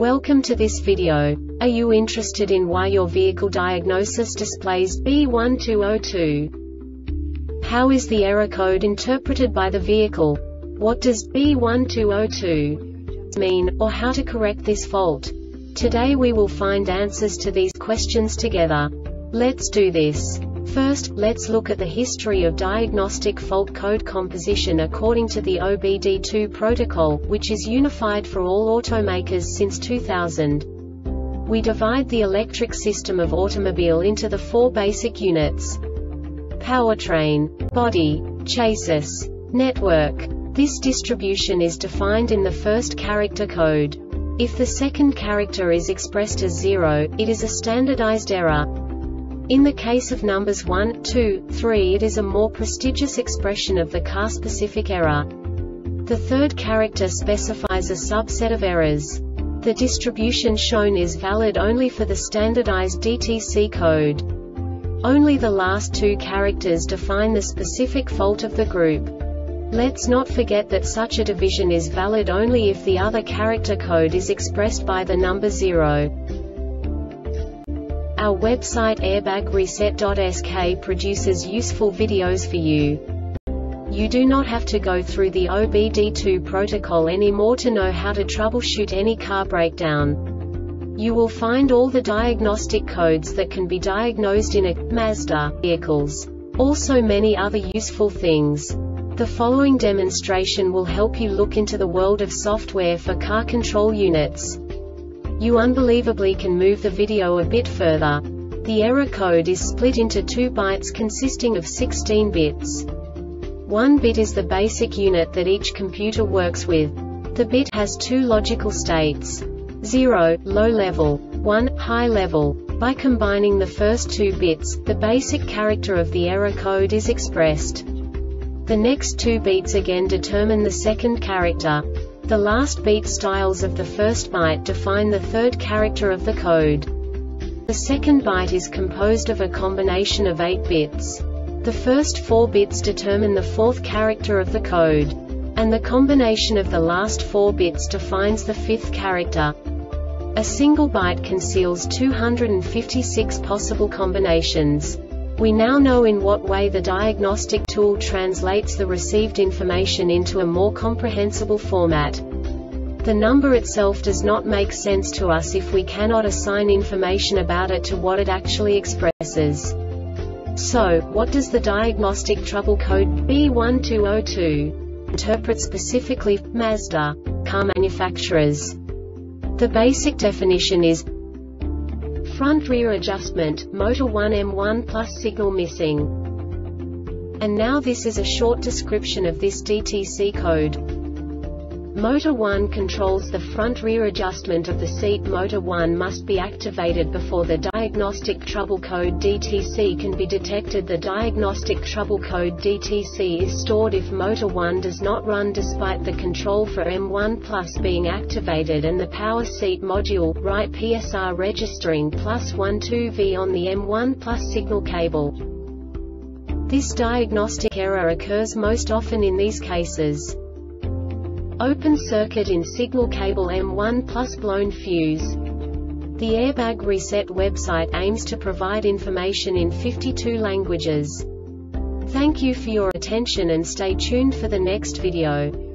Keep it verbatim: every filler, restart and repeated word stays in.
Welcome to this video. Are you interested in why your vehicle diagnosis displays B one two zero two? How is the error code interpreted by the vehicle? What does B one two zero two mean, or how to correct this fault? Today we will find answers to these questions together. Let's do this. First, let's look at the history of diagnostic fault code composition according to the O B D two protocol, which is unified for all automakers since two thousand. We divide the electric system of automobile into the four basic units: powertrain, body, chassis, network. This distribution is defined in the first character code. If the second character is expressed as zero, it is a standardized error. In the case of numbers one, two, three, it is a more prestigious expression of the car-specific error. The third character specifies a subset of errors. The distribution shown is valid only for the standardized D T C code. Only the last two characters define the specific fault of the group. Let's not forget that such a division is valid only if the other character code is expressed by the number zero. Our website airbag reset dot S K produces useful videos for you. You do not have to go through the O B D two protocol anymore to know how to troubleshoot any car breakdown. You will find all the diagnostic codes that can be diagnosed in a Mazda vehicles. Also many other useful things. The following demonstration will help you look into the world of software for car control units. You unbelievably can move the video a bit further. The error code is split into two bytes consisting of sixteen bits. One bit is the basic unit that each computer works with. The bit has two logical states: zero, low level, one, high level. By combining the first two bits, the basic character of the error code is expressed. The next two beats again determine the second character. The last beat styles of the first byte define the third character of the code. The second byte is composed of a combination of eight bits. The first four bits determine the fourth character of the code. And the combination of the last four bits defines the fifth character. A single byte conceals two hundred fifty-six possible combinations. We now know in what way the diagnostic tool translates the received information into a more comprehensible format. The number itself does not make sense to us if we cannot assign information about it to what it actually expresses. So, what does the diagnostic trouble code B one two zero two interpret specifically for Mazda car manufacturers? The basic definition is front rear adjustment, motor one M one plus signal missing. And now this is a short description of this D T C code. Motor one controls the front rear adjustment of the seat. Motor one must be activated before the diagnostic trouble code D T C can be detected. The diagnostic trouble code D T C is stored if motor one does not run despite the control for M one plus being activated and the power seat module, right P S R registering plus one two V on the M one plus signal cable. This diagnostic error occurs most often in these cases: open circuit in signal cable M one plus blown fuse. The Airbag Reset website aims to provide information in fifty-two languages. Thank you for your attention and stay tuned for the next video.